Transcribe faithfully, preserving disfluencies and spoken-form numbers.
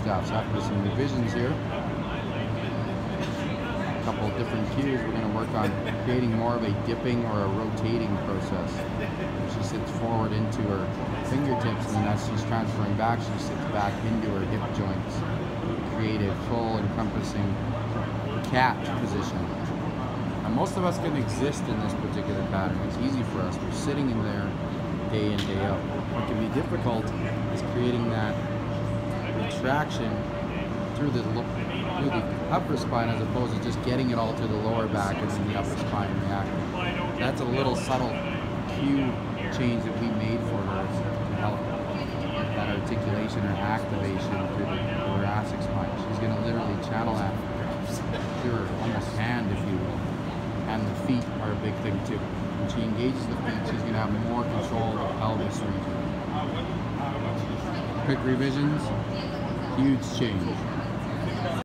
stuff. So after some revisions here, a couple of different cues, we're going to work on creating more of a dipping or a rotating process. She sits forward into her fingertips, and then as she's transferring back, she sits back into her hip joints to create a full encompassing cat position. Now, most of us can exist in this particular pattern. It's easy for us. We're sitting in there day in, day out. What can be difficult is creating that retraction through the through the upper spine, as opposed to just getting it all to the lower back and then the upper spine reacting. That's a little subtle cue change that we made for her to help that articulation or activation through the thoracic spine. She's going to literally channel that through her almost hand, if you will. And the feet are a big thing too. When she engages the feet, she's going to have more control of the pelvis region. Quick revisions, huge change.